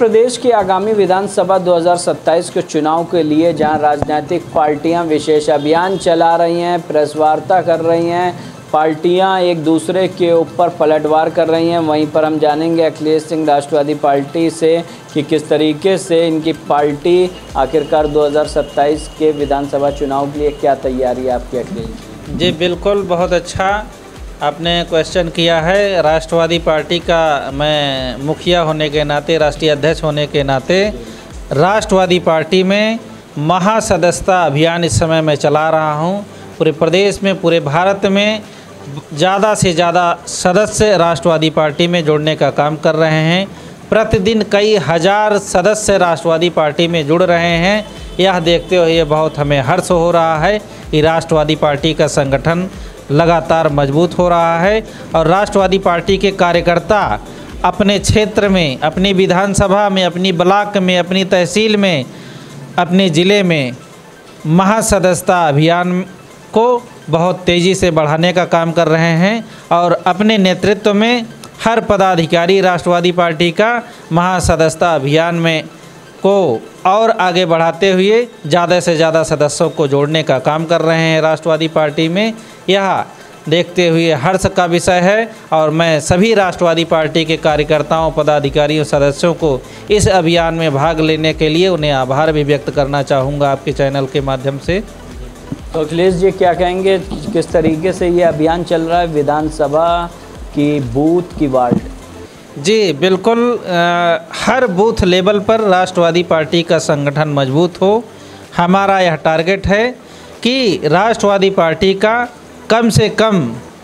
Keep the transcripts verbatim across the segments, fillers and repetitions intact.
प्रदेश की आगामी विधानसभा दो हज़ार सत्ताईस के चुनाव के लिए जहां राजनीतिक पार्टियां विशेष अभियान चला रही हैं, प्रेस वार्ता कर रही हैं, पार्टियां एक दूसरे के ऊपर पलटवार कर रही हैं, वहीं पर हम जानेंगे अखिलेश सिंह राष्ट्रवादी पार्टी से कि किस तरीके से इनकी पार्टी आखिरकार दो हज़ार सत्ताईस के विधानसभा चुनाव के लिए क्या तैयारी है आपकी अखिलेश जी। बिल्कुल, बहुत अच्छा आपने क्वेश्चन किया है। राष्ट्रवादी पार्टी का मैं मुखिया होने के नाते, राष्ट्रीय अध्यक्ष होने के नाते राष्ट्रवादी पार्टी में महासदस्यता अभियान इस समय मैं चला रहा हूं। पूरे प्रदेश में, पूरे भारत में ज़्यादा से ज़्यादा सदस्य राष्ट्रवादी पार्टी में जोड़ने का काम कर रहे हैं। प्रतिदिन कई हज़ार सदस्य राष्ट्रवादी पार्टी में जुड़ रहे हैं। यह देखते हुए बहुत हमें हर्ष हो रहा है कि राष्ट्रवादी पार्टी का संगठन लगातार मजबूत हो रहा है और राष्ट्रवादी पार्टी के कार्यकर्ता अपने क्षेत्र में, अपनी विधानसभा में, अपनी ब्लॉक में, अपनी तहसील में, अपने ज़िले में महासदस्यता अभियान को बहुत तेज़ी से बढ़ाने का काम कर रहे हैं और अपने नेतृत्व में हर पदाधिकारी राष्ट्रवादी पार्टी का महासदस्यता अभियान में को और आगे बढ़ाते हुए ज़्यादा से ज़्यादा सदस्यों को जोड़ने का काम कर रहे हैं राष्ट्रवादी पार्टी में। यह देखते हुए हर्ष का विषय है और मैं सभी राष्ट्रवादी पार्टी के कार्यकर्ताओं, पदाधिकारियों, सदस्यों को इस अभियान में भाग लेने के लिए उन्हें आभार भी व्यक्त करना चाहूँगा आपके चैनल के माध्यम से। तो अखिलेश जी क्या कहेंगे, किस तरीके से ये अभियान चल रहा है विधानसभा की बूथ की वार्ड? जी बिल्कुल, आ, हर बूथ लेवल पर राष्ट्रवादी पार्टी का संगठन मजबूत हो। हमारा यह टारगेट है कि राष्ट्रवादी पार्टी का कम से कम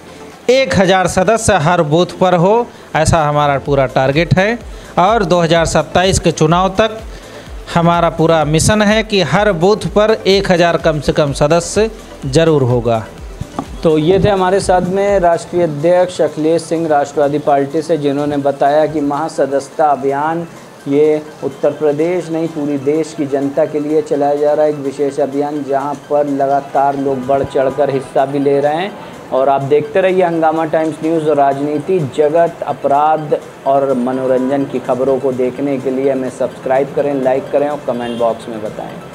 एक हज़ार सदस्य हर बूथ पर हो, ऐसा हमारा पूरा टारगेट है। और दो हज़ार सत्ताईस के चुनाव तक हमारा पूरा मिशन है कि हर बूथ पर एक हज़ार कम से कम सदस्य ज़रूर होगा। तो ये थे हमारे साथ में राष्ट्रीय अध्यक्ष अखिलेश सिंह राष्ट्रवादी पार्टी से, जिन्होंने बताया कि महासदस्यता अभियान ये उत्तर प्रदेश नहीं पूरी देश की जनता के लिए चलाया जा रहा है, एक विशेष अभियान जहां पर लगातार लोग बढ़ चढ़कर हिस्सा भी ले रहे हैं। और आप देखते रहिए हंगामा टाइम्स न्यूज़ और राजनीति, जगत, अपराध और मनोरंजन की खबरों को देखने के लिए हमें सब्सक्राइब करें, लाइक करें और कमेंट बॉक्स में बताएं।